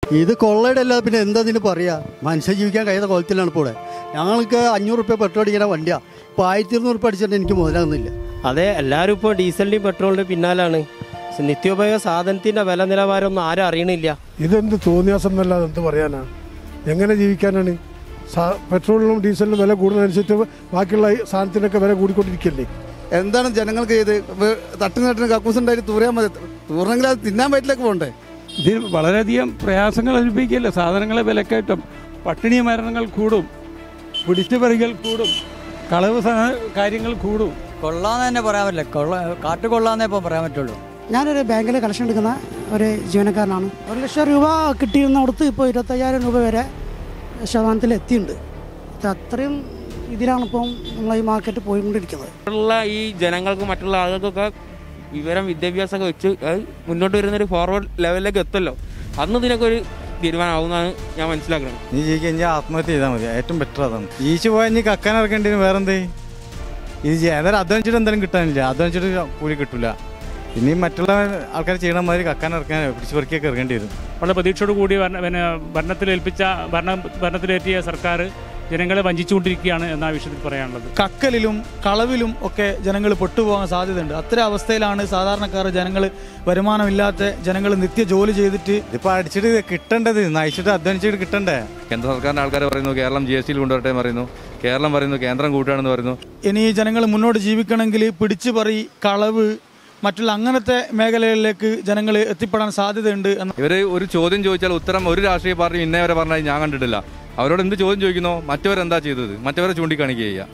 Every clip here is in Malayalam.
ഇത് കൊള്ളയുടെ അല്ല പിന്നെ എന്താ ഇതിന് പറയാ? മനുഷ്യ ജീവിക്കാൻ കഴിയുന്ന കോലത്തിലാണ് ഇപ്പോൾ. ഞങ്ങൾക്ക് 500 റുപ്യ പെട്രോൾ അടിക്കുന്ന വണ്ടിയാണ്, ഇപ്പോൾ 1200 റുപ്യ അടിച്ചിട്ട് എനിക്ക് മുതലാകുന്നില്ല. അതെ, എല്ലാവരും ഇപ്പോൾ ഡീസലിൻ്റെയും പെട്രോളിൻ്റെയും പിന്നാലാണ്. നിത്യോപയോഗ സാധനത്തിൻ്റെ വില നിലവാരമൊന്നും ആരും അറിയണില്ല. ഇതെന്ത് തോന്നിയാസം എന്നല്ലാതെ എന്ത് പറയാനാ? എങ്ങനെ ജീവിക്കാനാണ്? പെട്രോളിനും ഡീസലിനും വില കൂടുന്നതനുസരിച്ച് ബാക്കിയുള്ള സാധനത്തിനൊക്കെ വില കൂടിക്കൊണ്ടിരിക്കല്ലേ? എന്താണ് ജനങ്ങൾക്ക് ചെയ്ത് തട്ടിന് കക്കൂസ് ഉണ്ടായിട്ട് തൂറിയാൽ മതി, തൂറണമെങ്കിൽ അത് തിന്നാൻ പറ്റിലേക്ക് പോകണ്ടേ? ഇതിൽ വളരെയധികം പ്രയാസങ്ങൾ അനുഭവിക്കില്ല. സാധനങ്ങളെ വിലക്കയറ്റം, പട്ടിണി മരണങ്ങൾ കൂടും, പിടിച്ചുപറികൾ കൂടും, കളവ് കാര്യങ്ങൾ കൂടും. കൊള്ളാന്ന് തന്നെ പറയാൻ പറ്റില്ല, കാറ്റ് കൊള്ളാന്നേ ഇപ്പോൾ പറയാൻ പറ്റുള്ളൂ. ഞാനൊരു ബാങ്കിൽ കളക്ഷൻ എടുക്കുന്ന ഒരു ജീവനക്കാരനാണ്. 1 ലക്ഷം രൂപ കിട്ടിയിരുന്നിടത്ത് ഇപ്പോൾ 25,000 രൂപ വരെ ശതമാനത്തിൽ എത്തിയിട്ടുണ്ട്. അത്രയും ഇതിലാണിപ്പം നമ്മൾ ഈ മാർക്കറ്റ് പോയിക്കൊണ്ടിരിക്കുന്നത്. ഈ ജനങ്ങൾക്ക് മറ്റുള്ള ആളുകൾക്കൊക്കെ വിവരം വിദ്യാഭ്യാസമൊക്കെ വെച്ച് അത് മുന്നോട്ട് വരുന്നൊരു ഫോർവേഡ് ലെവലിലേക്ക് എത്തുമല്ലോ, അന്ന് ഇതിനൊക്കെ ഒരു തീരുമാനമാവുന്നതാണ് ഞാൻ മനസ്സിലാക്കുന്നത്. നീ ജീവിക്കാൻ ഇനി ആത്മഹത്യ ചെയ്താൽ മതി, ഏറ്റവും ബെറ്റർ അതാണ്. ജീവിച്ചു പോയാൽ ഇനി കക്കാൻ ഇറക്കേണ്ടി വരും. വേറെന്തേ ഇത് ഏതായാലും അധ്വാനിച്ചിട്ട് എന്തായാലും കിട്ടാനില്ല, അധ്വാനിച്ചിട്ട് കൂലി കിട്ടില്ല. ഇനിയും മറ്റുള്ള ആൾക്കാർ ചെയ്യണ മാതിരി കക്കാൻ ഇറക്കാൻ പിടിച്ചു പറിക്കൊക്കെ ഇറങ്ങേണ്ടി വരും. വളരെ പ്രതീക്ഷയോട് കൂടി ഭരണത്തിലേറ്റിയ സർക്കാർ ജനങ്ങളെ വഞ്ചിച്ചുകൊണ്ടിരിക്കുകയാണ് എന്നാ വിഷയത്തിൽ പറയാനുള്ളത്. കക്കലിലും കളവിലും ഒക്കെ ജനങ്ങൾ പെട്ടുപോകാൻ സാധ്യതയുണ്ട്. അത്തരം അവസ്ഥയിലാണ് സാധാരണക്കാർ, ജനങ്ങൾ വരുമാനമില്ലാത്ത ജനങ്ങൾ നിത്യ ജോലി ചെയ്തിട്ട് ഇതിപ്പോൾ അടിച്ചിട്ട് കിട്ടേണ്ടത്, നയിച്ചിട്ട് അധ്വാനിച്ചിട്ട് കിട്ടണ്ടേ? കേന്ദ്ര സർക്കാരിൻ്റെ ആൾക്കാർ പറയുന്നു കേരളം GST കൊണ്ടുവരട്ടെ പറയുന്നു, കേരളം പറയുന്നു കേന്ദ്രം കൂട്ടുകയാണെന്ന് പറയുന്നു. ഇനി ജനങ്ങൾ മുന്നോട്ട് ജീവിക്കണമെങ്കിൽ പിടിച്ചുപറി, കളവ്, മറ്റുള്ള അങ്ങനത്തെ മേഖലകളിലേക്ക് ജനങ്ങൾ എത്തിപ്പെടാൻ സാധ്യതയുണ്ട്. ഇവർ ഒരു ചോദ്യം ചോദിച്ചാൽ ഉത്തരം ഒരു രാഷ്ട്രീയ പാർട്ടി ഇന്നേ വരെ പറഞ്ഞാൽ ഞാൻ കണ്ടിട്ടില്ല. അവരോട് എന്ത് ചോദ്യം ചോദിക്കുന്നോ മറ്റവരെന്താ ചെയ്തത്, മറ്റവരെ ചൂണ്ടിക്കാണിക്കുക ചെയ്യുക.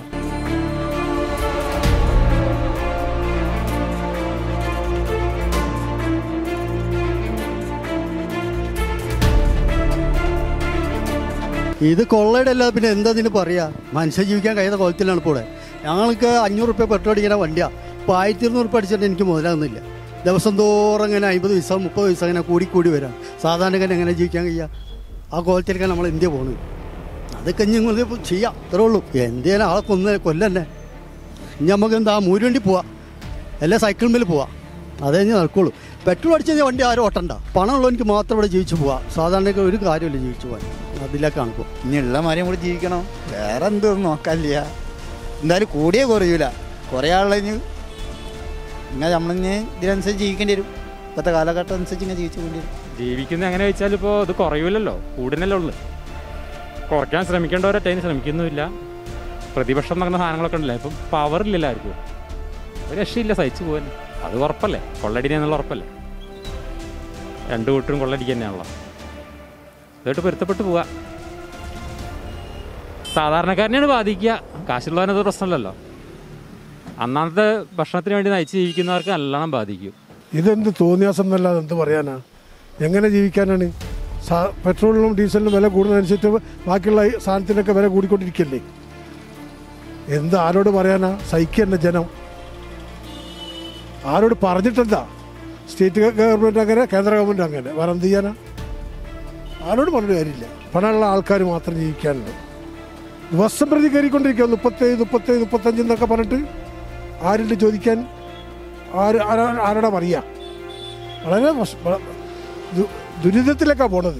ഇത് കൊള്ളയുടെ അല്ല പിന്നെ എന്താ ഇതിന് പറയാ? മനുഷ്യ ജീവിക്കാൻ കഴിയുന്ന കോലത്തിലാണ് ഇപ്പോൾ. ഞങ്ങൾക്ക് 500 റുപ്യ പെട്രോൾ അടിക്കുന്ന വണ്ടിയാണ്, ഇപ്പോൾ 1200 റുപ്യ അടിച്ചിട്ട് എനിക്ക് മുതലാകുന്നില്ല. ദിവസം തോറും അങ്ങനെ 50 പൈസ 30 പൈസ അങ്ങനെ കൂടി വരാം. സാധാരണക്കാരൻ എങ്ങനെ ജീവിക്കാൻ കഴിയുക? ആ കോലത്തിലേക്കാണ് നമ്മൾ ഇന്ത്യ പോകുന്നത്. അതൊക്കെ ഇനി ചെയ്യാം, അത്രേ ഉള്ളൂ. എന്തിനാ ആളെ കൊല്ലന്നെ? ഇനി നമുക്ക് എന്താ മൂരുവണ്ടി പോവാം, അല്ല സൈക്കിൾ മേൽ പോവാം, അതേ ഇനി നടക്കുള്ളൂ. പെട്രോൾ അടിച്ച വണ്ടി ആരും ഓട്ടണ്ട, പണമുള്ളവർക്ക് മാത്രം ഇവിടെ ജീവിച്ചു പോവാം. സാധാരണക്ക് ഒരു കാര്യമില്ല ജീവിച്ചു പോകാൻ. അതിലേക്കാണ് ഇപ്പോൾ. ഇനിയുള്ള മാര്യം കൂടി ജീവിക്കണം, വേറെ എന്തൊന്നും നോക്കാനില്ല. എന്തായാലും കൂടിയേ കുറയൂല, കുറേ ആളിഞ്ഞ് ഇങ്ങനെ നമ്മളിങ്ങനെ ഇതിനനുസരിച്ച് ജീവിക്കേണ്ടി വരും. ഇപ്പോഴത്തെ കാലഘട്ടം അനുസരിച്ച് ഇങ്ങനെ ജീവിച്ചു കൊണ്ടി വരും. ജീവിക്കുന്നത് എങ്ങനെ വെച്ചാൽ ഇപ്പോൾ ഇത് കുറയൂലല്ലോ, കൂടുന്നല്ലേ ഉള്ളു. കുറയ്ക്കാൻ ശ്രമിക്കേണ്ടവരൊക്കെ അതിന് ശ്രമിക്കുന്നുമില്ല. പ്രതിപക്ഷം നടക്കുന്ന സാധനങ്ങളൊക്കെ ഉണ്ടല്ലോ, ഇപ്പം പവറില്ലല്ലോ ആർക്കും. ഒരു രക്ഷയില്ല, സഹിച്ചു പോകാൻ. അത് ഉറപ്പല്ലേ, കൊള്ളടിക്കുക എന്നുള്ള ഉറപ്പല്ലേ. 2 കൂട്ടരും കൊള്ളടിക്കുക തന്നെയാണല്ലോ. ഇതായിട്ട് പൊരുത്തപ്പെട്ട് പോവുക. സാധാരണക്കാരനെയാണ് ബാധിക്കുക, കാശുള്ളവനത് പ്രശ്നമല്ലല്ലോ. അന്നത്തെ ഭക്ഷണത്തിന് വേണ്ടി നയിച്ച് ജീവിക്കുന്നവർക്ക് നല്ലോണം ബാധിക്കും. ഇതെന്ത് തോന്നിയാസം എന്നല്ലാതെ എന്ത് പറയാനാ? എങ്ങനെ ജീവിക്കാനാണ്? പെട്രോളിനും ഡീസലിനും വില കൂടുന്നതനുസരിച്ച് ബാക്കിയുള്ള സാധനത്തിനൊക്കെ വില കൂടിക്കൊണ്ടിരിക്കല്ലേ? എന്ത് ആരോട് പറയാനാ? സഹിക്കന്നെ ജനം. ആരോട് പറഞ്ഞിട്ടെന്താ? സ്റ്റേറ്റ് ഗവൺമെൻറ് അങ്ങനെ, കേന്ദ്ര ഗവൺമെൻറ് അങ്ങനെ, വേറെ എന്ത് ചെയ്യാനാ? ആരോട് പറഞ്ഞിട്ട് കാര്യമില്ല. പണമുള്ള ആൾക്കാർ മാത്രം ജീവിക്കാനുണ്ട്. ദിവസം പ്രതി കയറിക്കൊണ്ടിരിക്കുക 37, 35 എന്നൊക്കെ പറഞ്ഞിട്ട് ആരുണ്ട് ചോദിക്കാൻ? ആരോടാ പറയുക? വളരെ ദുരിതത്തിലേക്കാണ് പോണത്.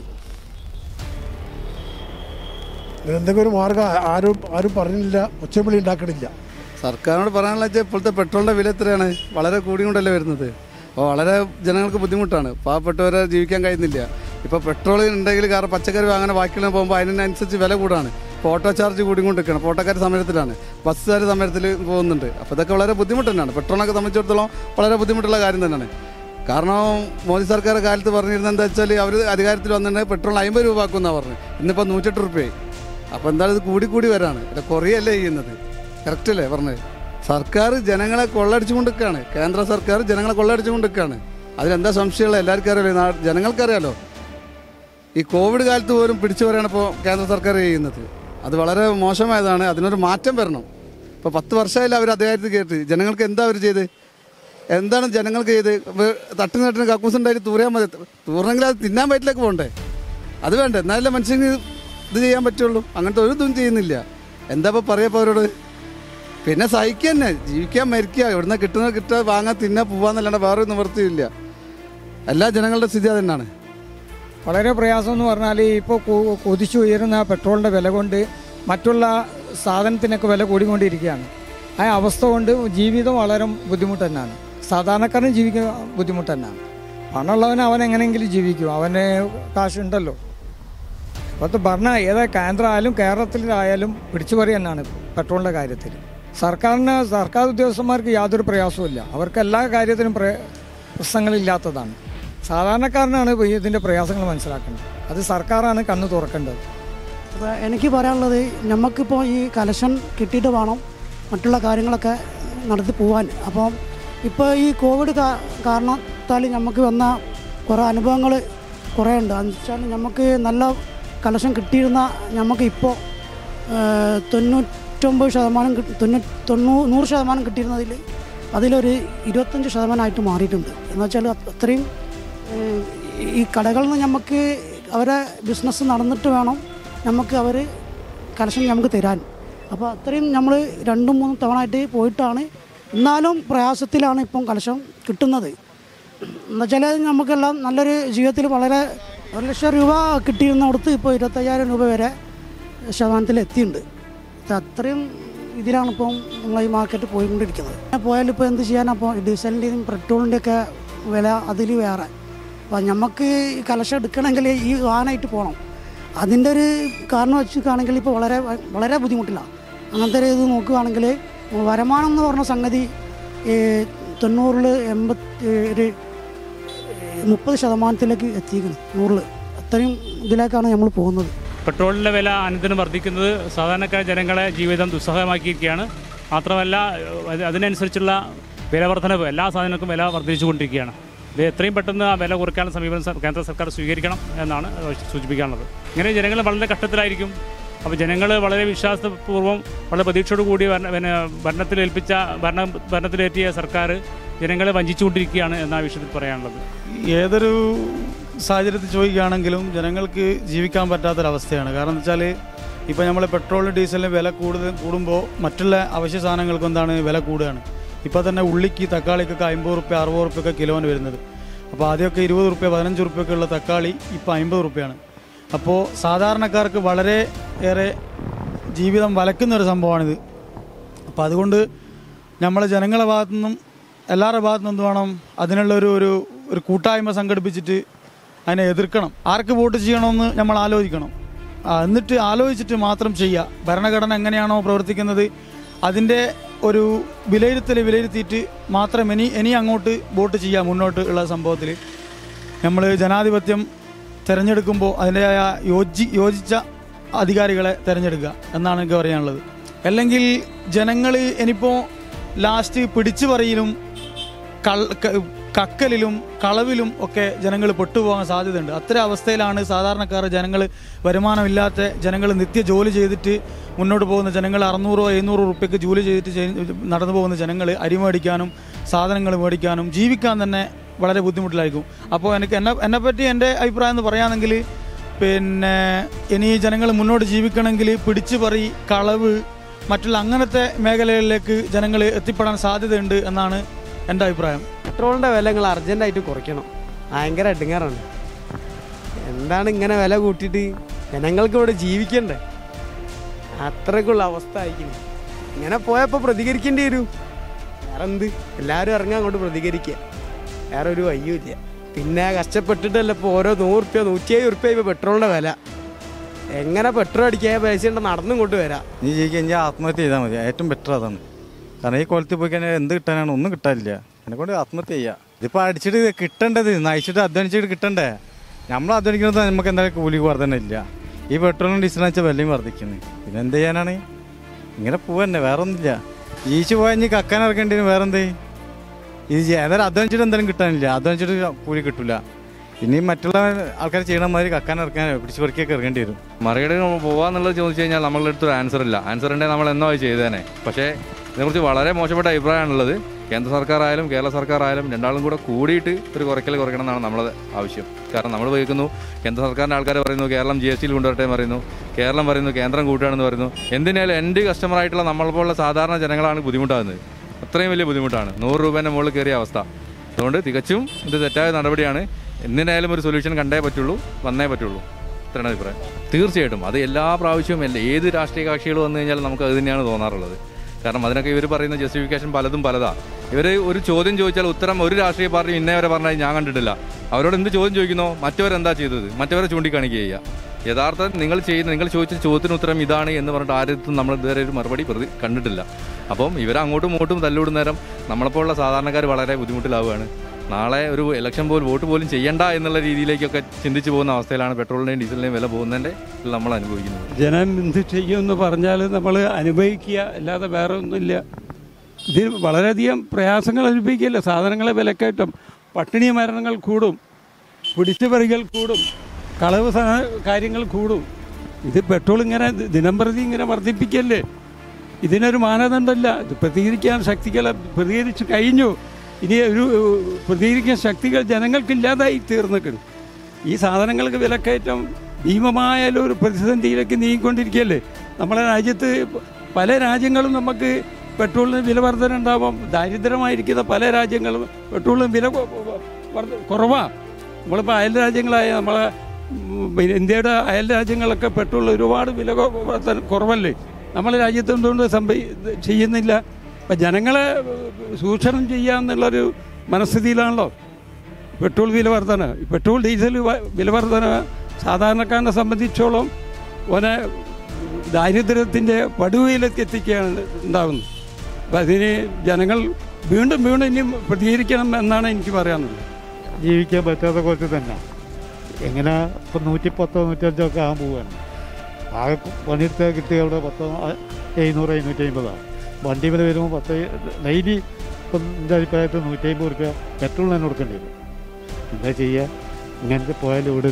എന്തെങ്കിലും ഒരു മാർഗം ആരും പറഞ്ഞില്ല, ഒച്ചവിളി ഉണ്ടാക്കണില്ല. സർക്കാരിനോട് പറയാനുള്ള വെച്ചാൽ ഇപ്പോഴത്തെ പെട്രോളിൻ്റെ വില എത്രയാണ്? വളരെ കൂടിക്കൊണ്ടല്ലേ വരുന്നത്. അപ്പോൾ വളരെ ജനങ്ങൾക്ക് ബുദ്ധിമുട്ടാണ്, പാവപ്പെട്ടവരെ ജീവിക്കാൻ കഴിയുന്നില്ല. ഇപ്പോൾ പെട്രോൾ ഉണ്ടെങ്കിൽ കാരണം പച്ചക്കറി വാങ്ങാൻ ബാക്കിയുള്ള പോകുമ്പോൾ അതിനനുസരിച്ച് വില കൂടാണ്. ഇപ്പോൾ ഓട്ടോ ചാർജ് കൂടിക്കൊണ്ടിരിക്കുകയാണ്. ഇപ്പോൾ ഓട്ടോക്കാർ സമരത്തിലാണ്, ബസ്സുകാർ സമരത്തിൽ പോകുന്നുണ്ട്. അപ്പോൾ ഇതൊക്കെ വളരെ ബുദ്ധിമുട്ട് തന്നെയാണ്. പെട്രോളിനൊക്കെ സംബന്ധിച്ചിടത്തോളം വളരെ ബുദ്ധിമുട്ടുള്ള കാര്യം തന്നെയാണ്. കാരണം മോദി സർക്കാർ കാലത്ത് പറഞ്ഞിരുന്നത് എന്താ വെച്ചാൽ അവർ അധികാരത്തിൽ വന്നിട്ടുണ്ടെങ്കിൽ പെട്രോൾ 50 രൂപ ആക്കുമെന്നാണ് പറഞ്ഞത്. ഇന്നിപ്പോൾ 108 രൂപയായി. അപ്പോൾ എന്തായാലും ഇത് കൂടി വരാണ്. ഇത് കുറയല്ലേ ചെയ്യുന്നത്? കറക്റ്റല്ലേ പറഞ്ഞത്? സർക്കാർ ജനങ്ങളെ കൊള്ളടിച്ചു കൊണ്ടിരിക്കുകയാണ്. കേന്ദ്ര സർക്കാർ ജനങ്ങളെ കൊള്ളടിച്ചു കൊണ്ടിരിക്കുകയാണ്. അതിലെന്താ സംശയമുള്ള? എല്ലാവർക്കും അറിയാലോ, ജനങ്ങൾക്കറിയാലോ. ഈ കോവിഡ് കാലത്ത് പോലും പിടിച്ചു വരാണ് ഇപ്പോൾ കേന്ദ്ര സർക്കാർ ചെയ്യുന്നത്. അത് വളരെ മോശമായതാണ്. അതിനൊരു മാറ്റം വരണം. ഇപ്പോൾ 10 വർഷമായില്ല അവർ അധികാരത്തിൽ കേട്ട്. ജനങ്ങൾക്ക് എന്താ അവർ ചെയ്ത്? എന്താണ് ജനങ്ങൾക്ക് ചെയ്ത്? തട്ടിന് കക്കൂസ് ഉണ്ടായിട്ട് തൂറിയാൽ മതി, തൂറണമെങ്കിൽ അത് തിന്നാൻ പറ്റിലേക്ക് പോകണ്ടേ? അത് വേണ്ടേ? എന്നാലല്ലേ മനുഷ്യന് ഇത് ചെയ്യാൻ പറ്റുള്ളൂ. അങ്ങനത്തെ ഒരു ഇതും ചെയ്യുന്നില്ല. എന്താ ഇപ്പോൾ പറയപ്പോൾ അവരോട്? പിന്നെ സഹിക്കുക തന്നെ, ജീവിക്കാൻ മരിക്കുക, എവിടുന്ന് കിട്ടുക വാങ്ങാൻ തിന്നാൻ പോവാന്നല്ലാണ്ട് വേറെ നിവൃത്തിയില്ല. എല്ലാ ജനങ്ങളുടെ സ്ഥിതി അത് തന്നെയാണ്. വളരെ പ്രയാസം എന്ന് പറഞ്ഞാൽ ഇപ്പോൾ കുതിച്ചു ഉയരുന്ന പെട്രോളിൻ്റെ വില കൊണ്ട് മറ്റുള്ള സാധനത്തിനൊക്കെ വില കൂടിക്കൊണ്ടിരിക്കുകയാണ്. ആ അവസ്ഥ കൊണ്ട് ജീവിതം വളരെ ബുദ്ധിമുട്ട് തന്നെയാണ്. സാധാരണക്കാരന് ജീവിക്കാൻ ബുദ്ധിമുട്ട് തന്നെയാണ്. പണമുള്ളവന് അവൻ എങ്ങനെയെങ്കിലും ജീവിക്കും, അവന് കാശുണ്ടല്ലോ. ഇപ്പോഴത്തെ ഭരണം ഏതാ കേന്ദ്രമായാലും കേരളത്തിലായാലും പിടിച്ചുപറി തന്നെയാണ് പെട്രോളിൻ്റെ കാര്യത്തിൽ. സർക്കാർ ഉദ്യോഗസ്ഥന്മാർക്ക് യാതൊരു പ്രയാസവുമില്ല. അവർക്ക് എല്ലാ കാര്യത്തിനും പ്രശ്നങ്ങളില്ലാത്തതാണ്. സാധാരണക്കാരനാണ് ഇതിൻ്റെ പ്രയാസങ്ങൾ മനസ്സിലാക്കേണ്ടത്. അത് സർക്കാരാണ് കണ്ണ് തുറക്കേണ്ടത്. അപ്പോൾ എനിക്ക് പറയാനുള്ളത്, നമുക്കിപ്പോൾ ഈ കലക്ഷൻ കിട്ടിയിട്ട് വേണം മറ്റുള്ള കാര്യങ്ങളൊക്കെ നടത്തി പോകാൻ. അപ്പം ഇപ്പോൾ ഈ കോവിഡ് കാരണത്താൽ നമുക്ക് വന്ന കുറേ അനുഭവങ്ങൾ കുറേ ഉണ്ട്. എന്ന് വെച്ചാൽ നമുക്ക് നല്ല കലക്ഷൻ കിട്ടിയിരുന്ന നമുക്ക് ഇപ്പോൾ 100% കിട്ടിയിരുന്നതിൽ അതിലൊരു 25% മാറിയിട്ടുണ്ട്. എന്ന് വെച്ചാൽ അത്രയും ഈ കടകളിൽ നിന്ന് നമുക്ക് അവരെ ബിസിനസ് നടന്നിട്ട് വേണം നമുക്ക് അവർ കലക്ഷൻ നമുക്ക് തരാൻ. അപ്പോൾ അത്രയും നമ്മൾ 2-3 തവണയായിട്ട് പോയിട്ടാണ്, എന്നാലും പ്രയാസത്തിലാണ് ഇപ്പം കലക്ഷൻ കിട്ടുന്നത്. എന്നുവെച്ചാൽ നമുക്കെല്ലാം നല്ലൊരു ജീവിതത്തിൽ വളരെ 1 ലക്ഷം രൂപ കിട്ടിയിരുന്നിടത്ത് ഇപ്പോൾ 25,000 രൂപ വരെ ശതമാനത്തിൽ എത്തിയിട്ടുണ്ട്. അത്രയും ഇതിലാണ് ഇപ്പം നമ്മൾ ഈ മാർക്കറ്റ് പോയിക്കൊണ്ടിരിക്കുന്നത്. പോയാലിപ്പോൾ എന്ത് ചെയ്യാനപ്പോൾ ഡീസലിൻ്റെയും പെട്രോളിൻ്റെയൊക്കെ വില അതിൽ വേറെ. അപ്പോൾ നമുക്ക് കലക്ഷൻ എടുക്കണമെങ്കിൽ ഈ വാഹനമായിട്ട് പോകണം. അതിൻ്റെ ഒരു കാരണം വെച്ചിട്ടാണെങ്കിൽ ഇപ്പോൾ വളരെ വളരെ ബുദ്ധിമുട്ടില്ല. അങ്ങനത്തെ ഒരു ഇത് നോക്കുകയാണെങ്കിൽ വരുമാനം എന്ന് പറഞ്ഞ സംഗതി 30% എത്തിയിരിക്കുന്നു. 100 അത്രയും ഇതിലേക്കാണ് നമ്മൾ പോകുന്നത്. പെട്രോളിൻ്റെ വില അനുദിനം വർദ്ധിക്കുന്നത് സാധാരണക്കാര ജനങ്ങളെ ജീവിതം ദുസ്സഹമാക്കിയിരിക്കുകയാണ്. മാത്രമല്ല അതിനനുസരിച്ചുള്ള വില വർധനവ് എല്ലാ സാധനങ്ങൾക്കും വില വർദ്ധിച്ചുകൊണ്ടിരിക്കുകയാണ്. ഇത് എത്രയും പെട്ടെന്ന് ആ വില കുറയ്ക്കാനുള്ള സമീപനം കേന്ദ്ര സർക്കാർ സ്വീകരിക്കണം എന്നാണ് സൂചിപ്പിക്കാനുള്ളത്. ഇങ്ങനെ ജനങ്ങൾ വളരെ കഷ്ടത്തിലായിരിക്കും. അപ്പോൾ ജനങ്ങൾ വളരെ വിശ്വാസപൂർവ്വം വളരെ പ്രതീക്ഷയോടു കൂടി ഭരണത്തിലെത്തിയ സർക്കാർ ജനങ്ങളെ വഞ്ചിച്ചുകൊണ്ടിരിക്കുകയാണ് എന്ന വിഷയത്തിൽ പറയാനുള്ളത്. ഏതൊരു സാഹചര്യത്തിൽ ചോദിക്കുകയാണെങ്കിലും ജനങ്ങൾക്ക് ജീവിക്കാൻ പറ്റാത്തൊരവസ്ഥയാണ്. കാരണം എന്താ വെച്ചാൽ ഇപ്പോൾ നമ്മൾ പെട്രോളിനും ഡീസലിനും വില കൂടുമ്പോൾ മറ്റുള്ള അവശ്യ സാധനങ്ങൾക്ക് എന്താണ് വില കൂടുകയാണ്. ഇപ്പോൾ തന്നെ ഉള്ളിക്ക് തക്കാളിക്കൊക്കെ 50 റുപ്യ 60 റുപ്യൊക്കെ കിലോന് വരുന്നത്. അപ്പോൾ ആദ്യമൊക്കെ 20 റുപ്യ 15 റുപ്യൊക്കെ ഉള്ള തക്കാളി ഇപ്പോൾ 50 റുപ്യാണ്. അപ്പോൾ സാധാരണക്കാർക്ക് വളരെ ഏറെ ജീവിതം വലക്കുന്നൊരു സംഭവമാണിത്. അപ്പോൾ അതുകൊണ്ട് നമ്മൾ ജനങ്ങളുടെ ഭാഗത്തുനിന്നും എല്ലാവരുടെ ഭാഗത്തുനിന്നും എന്ത് വേണം, അതിനുള്ള ഒരു കൂട്ടായ്മ സംഘടിപ്പിച്ചിട്ട് അതിനെ എതിർക്കണം. ആർക്ക് വോട്ട് ചെയ്യണമെന്ന് നമ്മൾ ആലോചിക്കണം. എന്നിട്ട് ആലോചിച്ചിട്ട് മാത്രം ചെയ്യുക. ഭരണഘടന എങ്ങനെയാണോ പ്രവർത്തിക്കുന്നത് അതിൻ്റെ ഒരു വിലയിരുത്തിയിട്ട് മാത്രം ഇനി അങ്ങോട്ട് വോട്ട് ചെയ്യുക. മുന്നോട്ട് ഉള്ള സംഭവത്തിൽ നമ്മൾ ജനാധിപത്യം തിരഞ്ഞെടുക്കുമ്പോൾ അതിൻ്റെതായ യോജിച്ച അധികാരികളെ തിരഞ്ഞെടുക്കുക എന്നാണ് എനിക്ക് പറയാനുള്ളത്. അല്ലെങ്കിൽ ജനങ്ങൾ ഇനിയിപ്പോൾ ലാസ്റ്റ് പിടിച്ചു പറയലും കക്കലിലും കളവിലും ഒക്കെ ജനങ്ങൾ പെട്ടുപോകാൻ സാധ്യതയുണ്ട്. അത്തരം അവസ്ഥയിലാണ് സാധാരണക്കാർ ജനങ്ങൾ, വരുമാനമില്ലാത്ത ജനങ്ങൾ, നിത്യ ജോലി ചെയ്തിട്ട് മുന്നോട്ട് പോകുന്ന ജനങ്ങൾ, 600-700 റുപ്യക്ക് ജോലി ചെയ്തിട്ട് നടന്നു പോകുന്ന ജനങ്ങൾ അരി മേടിക്കാനും സാധനങ്ങൾ മേടിക്കാനും ജീവിക്കാൻ തന്നെ വളരെ ബുദ്ധിമുട്ടിലായിരിക്കും. അപ്പോൾ എന്നെപ്പറ്റി എൻ്റെ അഭിപ്രായം എന്ന് പറയുകയാണെങ്കിൽ പിന്നെ ഇനി ജനങ്ങൾ മുന്നോട്ട് ജീവിക്കണമെങ്കിൽ പിടിച്ചു പറി, കളവ്, മറ്റുള്ള അങ്ങനത്തെ മേഖലകളിലേക്ക് ജനങ്ങൾ എത്തിപ്പെടാൻ സാധ്യതയുണ്ട് എന്നാണ് എൻ്റെ അഭിപ്രായം. പെട്രോളിൻ്റെ വില നിങ്ങൾ അർജൻറ്റായിട്ട് കുറയ്ക്കണം. ഭയങ്കര ഇടങ്ങാറാണ്. എന്താണ് ഇങ്ങനെ വില കൂട്ടിയിട്ട് ജനങ്ങൾക്ക് ഇവിടെ ജീവിക്കണ്ടേ? അത്രയ്ക്കുള്ള അവസ്ഥ ആയിരിക്കണം. ഇങ്ങനെ പോയപ്പോൾ പ്രതികരിക്കേണ്ടി വരും. വേറെ എന്ത്, എല്ലാവരും ഇറങ്ങാൻ അങ്ങോട്ട് പ്രതികരിക്കുക, വേറെ ഒരു വയ്യുമില്ല. പിന്നെ കഷ്ടപ്പെട്ടിട്ടല്ല ഇപ്പോൾ ഓരോ 100 റുപ്യ 170 റുപ്യ ഇപ്പോൾ പെട്രോളിൻ്റെ വില. എങ്ങനെ പെട്രോൾ അടിക്കാൻ പൈസ ഉണ്ട് നടന്നും കൊണ്ട് വരാം. നീ ജീവിക്കാൻ ആത്മഹത്യ ചെയ്താൽ മതി. ഏറ്റവും ബെറ്റർ അതാണ്. കാരണം ഈ കൊലത്തിൽ പോയി കഴിഞ്ഞാൽ എന്ത് കിട്ടാനാണ്? ഒന്നും കിട്ടാനില്ല. എന്നെക്കൊണ്ട് ആത്മഹത്യ ചെയ്യുക. ഇതിപ്പോൾ അടിച്ചിട്ട് കിട്ടേണ്ടത്, നയിച്ചിട്ട് അധ്വാനിച്ചിട്ട് കിട്ടണ്ടേ? നമ്മൾ അധ്വാനിക്കുന്നത് നമുക്ക് എന്തായാലും കൂലി വർധന ഇല്ല. ഈ പെട്രോളും ഡീസലും വെച്ചാൽ വിലയും വർദ്ധിക്കുന്നത്. പിന്നെ എന്ത് ചെയ്യാനാണ്? ഇങ്ങനെ പോവന്നെ, വേറെ ഒന്നുമില്ല. ജീവിച്ച് പോയാൽ ഇനി കക്കാൻ ഇറക്കേണ്ടി വരും. വേറെ എന്തേ? ഇത് ഏതായാലും അധ്വാനിച്ചിട്ട് എന്തായാലും കിട്ടാനില്ല. അധ്വാനിച്ചിട്ട് കൂലി കിട്ടില്ല. ഇനിയും മറ്റുള്ള ആൾക്കാർ ചെയ്യണ മാതിരി കക്കാൻ ഇറക്കാൻ പിടിച്ച് പറിക്കൊക്കെ ഇറങ്ങേണ്ടി വരും. മറികടന്ന് പോകാന്നുള്ളത് ചോദിച്ചു കഴിഞ്ഞാൽ നമ്മളുടെ അടുത്തൊരു ആൻസർ ഇല്ല. ആൻസർ ഉണ്ടെങ്കിൽ നമ്മൾ എന്നോ ചെയ്തേനെ. പക്ഷേ ഇതിനെക്കുറിച്ച് വളരെ മോശപ്പെട്ട അഭിപ്രായമാണുള്ളത്. കേന്ദ്ര സർക്കാരായാലും കേരള സർക്കാരായാലും രണ്ടാളും കൂടെ കൂടിയിട്ട് ഒരു കുറയ്ക്കണം എന്നാണ് നമ്മളത് ആവശ്യം. കാരണം നമ്മൾ ഉപയോഗിക്കുന്നു, കേന്ദ്ര സർക്കാരിൻ്റെ ആൾക്കാർ പറയുന്നു കേരളം GSTയിൽ കൊണ്ടുവരട്ടെ പറയുന്നു, കേരളം പറയുന്നു കേന്ദ്രം കൂട്ടുകയാണെന്ന് പറയുന്നു. എന്തിനായാലും എൻ്റെ കസ്റ്റമറായിട്ടുള്ള നമ്മളെപ്പോലുള്ള സാധാരണ ജനങ്ങളാണ് ബുദ്ധിമുട്ടാകുന്നത്. അത്രയും വലിയ ബുദ്ധിമുട്ടാണ് 100 രൂപേൻ്റെ മുകളിൽ കയറിയ അവസ്ഥ. അതുകൊണ്ട് തികച്ചും ഇത് തെറ്റായ നടപടിയാണ്. എന്തിനായാലും ഒരു സൊല്യൂഷൻ കണ്ടേ പറ്റുള്ളൂ, വന്നേ പറ്റുള്ളൂ. ഇത്രയാണ് അഭിപ്രായം. തീർച്ചയായിട്ടും അത് എല്ലാ പ്രാവശ്യവും ഏത് രാഷ്ട്രീയ കക്ഷികൾ വന്നു കഴിഞ്ഞാൽ നമുക്ക് അത് തന്നെയാണ് തോന്നാറുള്ളത്. കാരണം അതിനൊക്കെ ഇവർ പറയുന്ന ജസ്റ്റിഫിക്കേഷൻ പലതാണ്. ഇവർ ഒരു ചോദ്യം ചോദിച്ചാൽ ഉത്തരം ഒരു രാഷ്ട്രീയ പാർട്ടി ഇന്നേ വരെ പറഞ്ഞാൽ ഞാൻ കണ്ടിട്ടില്ല. അവരോട് എന്ത് ചോദ്യം ചോദിക്കുന്നോ മറ്റവരെന്താ ചെയ്തത്, മറ്റവരെ ചൂണ്ടിക്കാണിക്കുക ചെയ്യുക. യഥാർത്ഥം നിങ്ങൾ ചോദിച്ച ചോദ്യത്തിന് ഉത്തരം ഇതാണ് എന്ന് പറഞ്ഞിട്ട് ആരും നമ്മൾ ഇതുവരെ ഒരു മറുപടി കണ്ടിട്ടില്ല. അപ്പം ഇവർ അങ്ങോട്ടും ഇങ്ങോട്ടും തല്ലുവിടുന്ന നേരം നമ്മളെപ്പോലുള്ള സാധാരണക്കാർ വളരെ ബുദ്ധിമുട്ടിലാവുകയാണ്. നാളെ ഒരു ഇലക്ഷൻ പോലും വോട്ട് പോലും ചെയ്യണ്ട എന്നുള്ള രീതിയിലേക്കൊക്കെ ചിന്തിച്ചു പോകുന്ന അവസ്ഥയിലാണ് പെട്രോളിൻ്റെയും ഡീസലിൻ്റെയും വില പോകുന്നതിൻ്റെ നമ്മൾ അനുഭവിക്കുന്നത്. ജനം എന്ത് ചെയ്യുമെന്ന് പറഞ്ഞാൽ നമ്മൾ അനുഭവിക്കുക, അല്ലാതെ വേറെ ഒന്നുമില്ല. ഇതിൽ വളരെയധികം പ്രയാസങ്ങൾ അനുഭവിക്കില്ല. സാധനങ്ങളെ വിലക്കയറ്റം, പട്ടിണി മരണങ്ങൾ കൂടും, പിടിച്ചുപറികൾ കൂടും, കളവ് കാര്യങ്ങൾ കൂടും. ഇത് പെട്രോൾ ഇങ്ങനെ ദിനംപ്രതി ഇങ്ങനെ വർദ്ധിപ്പിക്കല്ലേ. ഇതിനൊരു മാനദണ്ഡമല്ല. ഇത് പ്രതികരിക്കാൻ ശക്തികൾ പ്രതികരിച്ച് കഴിഞ്ഞു. ഇനി ഒരു പ്രതികരിക്കാൻ ശക്തികൾ ജനങ്ങൾക്കില്ലാതായി തീർന്നിട്ടുണ്ട്. ഈ സാധനങ്ങൾക്ക് വിലക്കയറ്റം ഭീമമായ ഒരു പ്രതിസന്ധിയിലേക്ക് നീങ്ങിക്കൊണ്ടിരിക്കുകയല്ലേ. നമ്മുടെ രാജ്യത്ത് പല രാജ്യങ്ങളും നമുക്ക് പെട്രോളിന് വില വർധന ഉണ്ടാവാം. ദാരിദ്ര്യമായിരിക്കുന്ന പല രാജ്യങ്ങളും പെട്രോളിന് വില കുറവാണ്. നമ്മളിപ്പോൾ അയൽ രാജ്യങ്ങളായ നമ്മളെ ഇന്ത്യയുടെ അയൽ രാജ്യങ്ങളൊക്കെ പെട്രോളിന് ഒരുപാട് വില കുറവല്ലേ. നമ്മളെ രാജ്യത്ത് എന്തുകൊണ്ട് ചെയ്യുന്നില്ല? അപ്പം ജനങ്ങളെ ചൂഷണം ചെയ്യാമെന്നുള്ളൊരു മനസ്ഥിതിയിലാണല്ലോ പെട്രോൾ വില വർധന. പെട്രോൾ ഡീസൽ വില വർധന സാധാരണക്കാരനെ സംബന്ധിച്ചോളം ഓനെ ദാരിദ്ര്യത്തിൻ്റെ പടുവയിലേക്ക് എത്തിക്കുകയാണ് ഉണ്ടാകുന്നത്. അപ്പം അതിന് ജനങ്ങൾ വീണ്ടും ഇനിയും പ്രതികരിക്കണം എന്നാണ് എനിക്ക് പറയാനുള്ളത്. ജീവിക്കാൻ പറ്റാത്ത കുറച്ച് തന്നെ എങ്ങനെ ഇപ്പം 110 105 ആകാൻ പോവുകയാണ്. ആകെ പണിയെടുത്ത് കിട്ടിയ അവിടെ 700 750 വണ്ടി വില വരുമ്പോൾ ഡെയിലി ഇപ്പം എൻ്റെ അഭിപ്രായത്തിൽ 150 രൂപ പെട്രോൾ തന്നെ കൊടുക്കേണ്ടി വരും. എന്താ ചെയ്യുക? ഇങ്ങനത്തെ പോയാൽ ഇവിടെ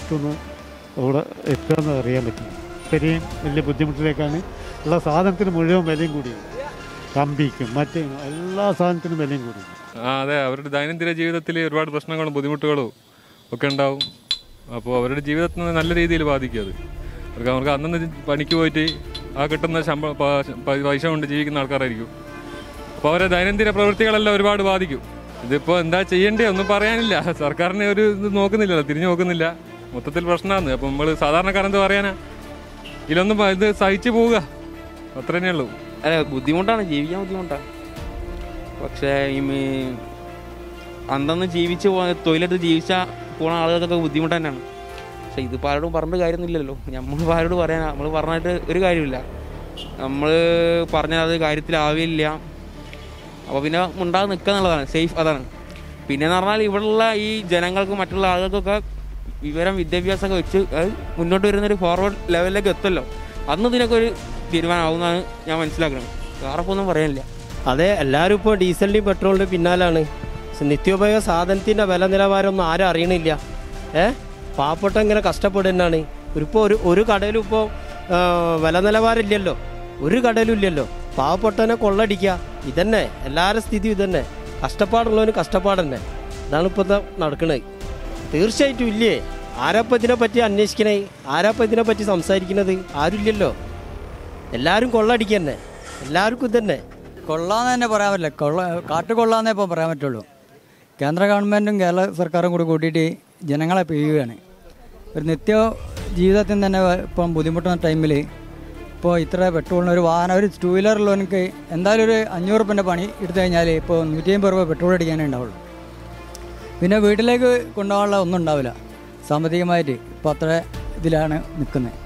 എത്തുമെന്ന് അറിയാൻ പറ്റും. ഇത്രയും വലിയ ബുദ്ധിമുട്ടിലേക്കാണ് ഉള്ള സാധനത്തിന് മുഴുവൻ വിലയും കൂടി, കമ്പിക്കും മറ്റേ എല്ലാ സാധനത്തിനും വിലയും കൂടി. അതെ, അവരുടെ ദൈനംദിന ജീവിതത്തിൽ ഒരുപാട് പ്രശ്നങ്ങളും ബുദ്ധിമുട്ടുകളും ഒക്കെ ഉണ്ടാവും. അപ്പോൾ അവരുടെ ജീവിതത്തിന് നല്ല രീതിയിൽ ബാധിക്കും അത്. അവർക്ക് അന്നന്ന് പണിക്ക് പോയിട്ട് ആ കിട്ടുന്ന പൈസ കൊണ്ട് ജീവിക്കുന്ന ആൾക്കാരായിരിക്കും. അപ്പോൾ അവരെ ദൈനംദിന പ്രവൃത്തികളെല്ലാം ഒരുപാട് ബാധിക്കും. ഇതിപ്പോൾ എന്താ ചെയ്യേണ്ടേ ഒന്നും പറയാനില്ല. സർക്കാരിനെ ഒരു ഇത് നോക്കുന്നില്ലല്ലോ, തിരിഞ്ഞു നോക്കുന്നില്ല. മൊത്തത്തിൽ പ്രശ്നമാണ്. അപ്പം നമ്മൾ സാധാരണക്കാരെന്ത് പറയാനാ? ഇതിലൊന്നും ഇത് സഹിച്ചു പോവുക, അത്ര തന്നെ ഉള്ളൂ. അല്ല, ബുദ്ധിമുട്ടാണ്, ജീവിക്കാൻ ബുദ്ധിമുട്ടാണ്. പക്ഷേ അന്നന്ന് ജീവിച്ച് തൊഴിലെടുത്ത് ജീവിച്ച പോണ ആളുകൾക്കൊക്കെ ബുദ്ധിമുട്ട് തന്നെയാണ്. പക്ഷെ ഇതിപ്പോൾ ആരോടും പറഞ്ഞിട്ട് കാര്യമൊന്നുമില്ലല്ലോ. നമ്മൾ ആരോട് പറയാനാ? നമ്മൾ പറഞ്ഞിട്ട് ഒരു കാര്യമില്ല. നമ്മൾ പറഞ്ഞാൽ അത് കാര്യത്തിലാവില്ല. അപ്പോൾ പിന്നെ ഉണ്ടാകാതെ നിൽക്കുക എന്നുള്ളതാണ് സേഫ്. അതാണ്. പിന്നെയെന്ന് പറഞ്ഞാൽ ഇവിടെയുള്ള ഈ ജനങ്ങൾക്കും മറ്റുള്ള ആളുകൾക്കൊക്കെ വിദ്യാഭ്യാസമൊക്കെ വെച്ച് അത് മുന്നോട്ട് വരുന്നൊരു ഫോർവേഡ് ലെവലിലേക്ക് എത്തുമല്ലോ. അന്ന് ഇതിനൊക്കെ ഒരു തീരുമാനമാവുമെന്നാണ് ഞാൻ മനസ്സിലാക്കുന്നത്. വേറെ ഒന്നും പറയാനില്ല. അതെ, എല്ലാവരും ഇപ്പോൾ ഡീസലിൻ്റെയും പെട്രോളിൻ്റെയും പിന്നാലാണ്. നിത്യോപയോഗ സാധനത്തിൻ്റെ വില നിലവാരമൊന്നും ആരും അറിയണില്ല. പാവപ്പെട്ട ഇങ്ങനെ കഷ്ടപ്പെടുന്നതാണ്. ഇപ്പോൾ ഒരു കടയിലും ഇപ്പോൾ വില നിലവാരം ഇല്ലല്ലോ, ഒരു കടയിലും ഇല്ലല്ലോ. പാവപ്പെട്ടവനെ കൊള്ളടിക്കുക, ഇതന്നെ എല്ലാവരുടെ സ്ഥിതി. ഇതന്നെ കഷ്ടപ്പാടുള്ളവന് കഷ്ടപ്പാട് തന്നെ. ഇതാണ് ഇപ്പോൾ നടക്കുന്നത്. തീർച്ചയായിട്ടും ഇല്ലേ? ആരാപ്പം ഇതിനെപ്പറ്റി അന്വേഷിക്കണേ? ആരാപ്പം ഇതിനെപ്പറ്റി സംസാരിക്കുന്നത്? ആരുമില്ലല്ലോ. എല്ലാവരും കൊള്ളടിക്കുക തന്നെ, എല്ലാവർക്കും ഇതന്നെ. കൊള്ളാന്ന് തന്നെ പറയാൻ പറ്റില്ല. കാട്ടുകൊള്ളാന്നേ ഇപ്പോൾ പറയാൻ പറ്റുള്ളൂ. കേന്ദ്ര ഗവൺമെൻറ്റും കേരള സർക്കാരും കൂടി കൂട്ടിയിട്ട് ജനങ്ങളെ പിഴിയുകയാണ്. ഒരു നിത്യ ജീവിതത്തിൽ തന്നെ ഇപ്പം ബുദ്ധിമുട്ടുന്ന ടൈമിൽ ഇപ്പോൾ ഇത്ര പെട്രോളിന് ഒരു വാഹനം, ഒരു 2 വീലറിലുള്ളവർക്ക് എന്തായാലും ഒരു 500 രൂപേൻ്റെ പണി എടുത്തു കഴിഞ്ഞാൽ ഇപ്പോൾ 150 രൂപ പെട്രോൾ അടിക്കാനേ ഉണ്ടാവുള്ളൂ. പിന്നെ വീട്ടിലേക്ക് കൊണ്ടുപോകാനുള്ള ഒന്നും ഉണ്ടാവില്ല സാമ്പത്തികമായിട്ട്. ഇപ്പോൾ അത്ര ഇതിലാണ് നിൽക്കുന്നത്.